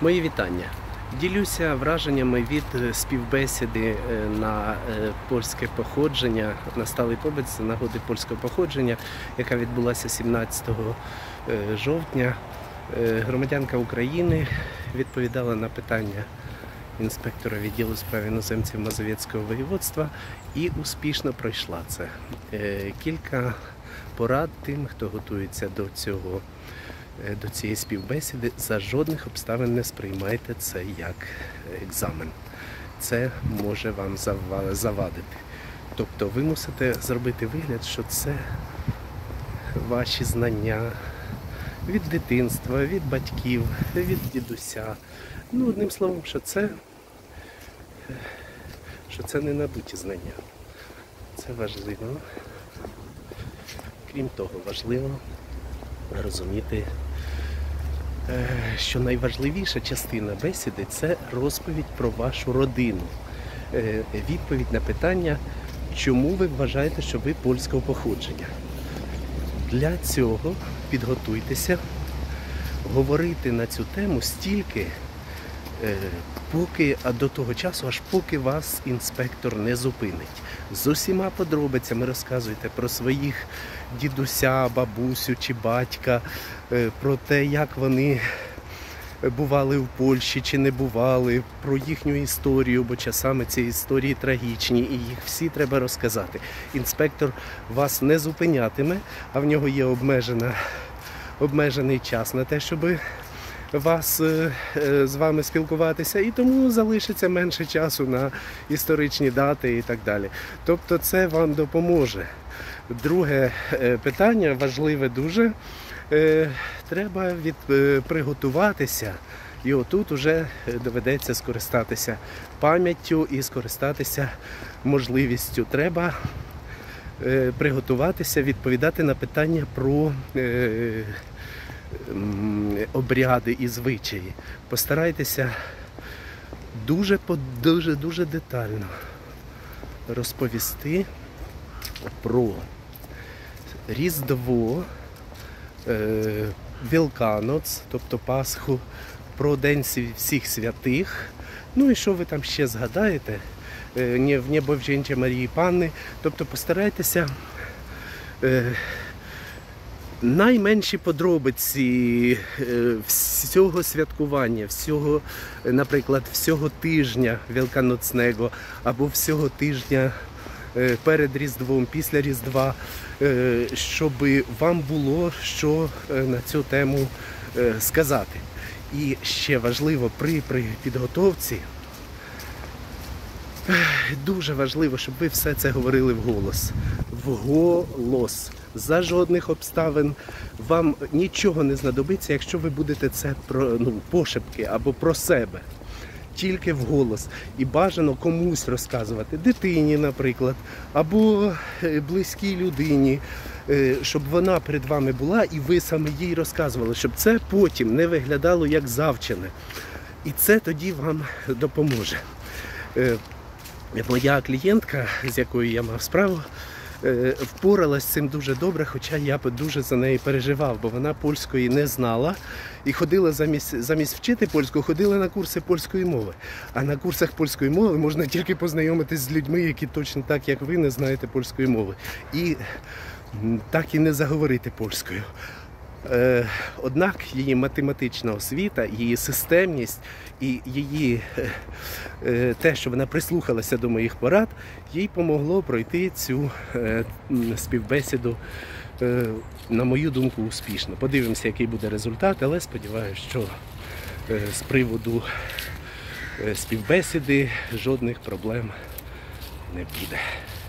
Мої вітання. Ділюся враженнями від співбесіди на польське походження, на сталий побит з нагоди польського походження, яка відбулася 17 жовтня. Громадянка України відповідала на питання інспектора відділу справ іноземців Мазовецького воєводства і успішно пройшла це. Кілька порад тим, хто готується до цієї співбесіди: за жодних обставин не сприймайте це як екзамен. Це може вам завадити. Тобто ви мусите зробити вигляд, що це ваші знання від дитинства, від батьків, від дідуся. Одним словом, що це не набуті знання. Це важливо. Крім того, важливо розуміти, що найважливіша частина бесіди – це розповідь про вашу родину. Відповідь на питання, чому ви вважаєте, що ви польського походження. Для цього підготуйтеся говорити на цю тему стільки, до того часу, аж поки вас інспектор не зупинить. З усіма подробицями розказуйте про своїх дідуся, бабусю чи батька, про те, як вони бували в Польщі чи не бували, про їхню історію, бо часами ці історії трагічні і їх всі треба розказати. Інспектор вас не зупинятиме, а в нього є обмежений час на те, щоб з вами спілкуватися, і тому залишиться менше часу на історичні дати і так далі. Тобто це вам допоможе. Друге питання, важливе дуже, треба приготуватися, і отут вже доведеться скористатися пам'яттю і скористатися можливістю. Треба приготуватися відповідати на питання про обряди і звичаї. Постарайтеся дуже детально розповісти про Різдво, Великдень, тобто Пасху, про День всіх святих. І що ви там ще згадаєте, в Небовзяття Марії Панни. Тобто постарайтеся найменші подробиці всього святкування, наприклад, всього тижня великодного або всього тижня перед Різдвом, після Різдва, щоб вам було що на цю тему сказати. І ще важливо при підготовці, дуже важливо, щоб ви все це говорили вголос. Вголос. За жодних обставин вам нічого не знадобиться, якщо ви будете це пошепки або про себе. Тільки вголос. І бажано комусь розказувати, дитині, наприклад, або близькій людині, щоб вона перед вами була і ви саме їй розказували, щоб це потім не виглядало як завчене. І це тоді вам допоможе. Моя клієнтка, з якою я мав справу, впоралась з цим дуже добре, хоча я дуже за неї переживав, бо вона польської не знала і ходила замість вчити польську, ходила на курси польської мови. А на курсах польської мови можна тільки познайомитись з людьми, які точно так, як ви, не знаєте польської мови. І так і не заговорити польською. Однак її математична освіта, її системність і те, що вона прислухалася до моїх порад, їй помогло пройти цю співбесіду, на мою думку, успішно. Подивимося, який буде результат, але сподіваюся, що з приводу співбесіди жодних проблем не буде.